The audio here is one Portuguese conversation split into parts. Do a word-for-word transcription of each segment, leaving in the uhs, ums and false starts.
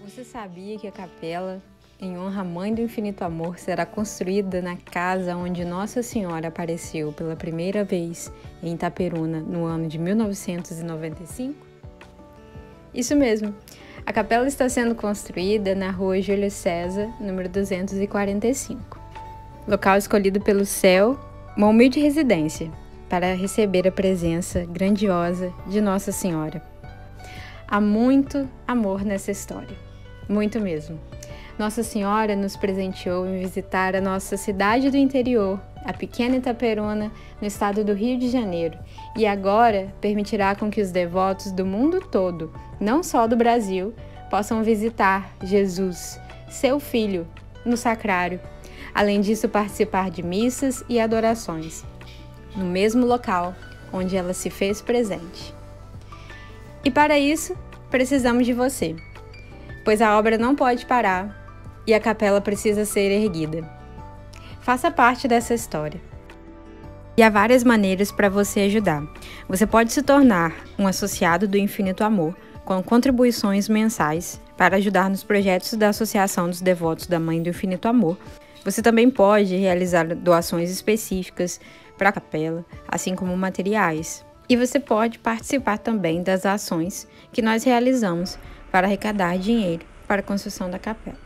Você sabia que a capela, em honra à Mãe do Infinito Amor, será construída na casa onde Nossa Senhora apareceu pela primeira vez em Itaperuna no ano de mil novecentos e noventa e cinco? Isso mesmo! A capela está sendo construída na rua Júlio César, número duzentos e quarenta e cinco. Local escolhido pelo céu, uma humilde residência, para receber a presença grandiosa de Nossa Senhora. Há muito amor nessa história, muito mesmo. Nossa Senhora nos presenteou em visitar a nossa cidade do interior, a pequena Itaperuna, no estado do Rio de Janeiro, e agora permitirá com que os devotos do mundo todo, não só do Brasil, possam visitar Jesus, seu Filho, no sacrário. Além disso, participar de missas e adorações, no mesmo local onde ela se fez presente. E para isso, precisamos de você, pois a obra não pode parar e a capela precisa ser erguida. Faça parte dessa história. E há várias maneiras para você ajudar. Você pode se tornar um associado do Infinito Amor, com contribuições mensais para ajudar nos projetos da Associação dos Devotos da Mãe do Infinito Amor. Você também pode realizar doações específicas para a capela, assim como materiais. E você pode participar também das ações que nós realizamos para arrecadar dinheiro para a construção da capela.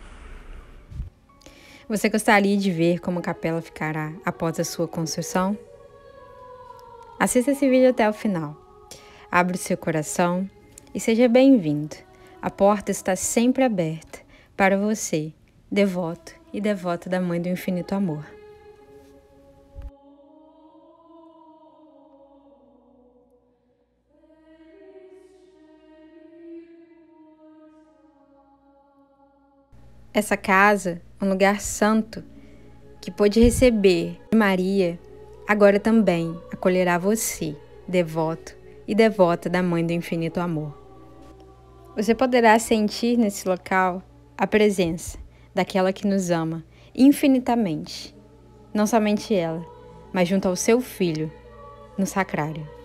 Você gostaria de ver como a capela ficará após a sua construção? Assista esse vídeo até o final. Abra o seu coração e seja bem-vindo. A porta está sempre aberta para você, devoto e devota da Mãe do Infinito Amor. Essa casa é um lugar santo que pôde receber Maria, agora também acolherá você, devoto e devota da Mãe do Infinito Amor. Você poderá sentir nesse local a presença daquela que nos ama infinitamente, não somente ela, mas junto ao seu Filho, no sacrário.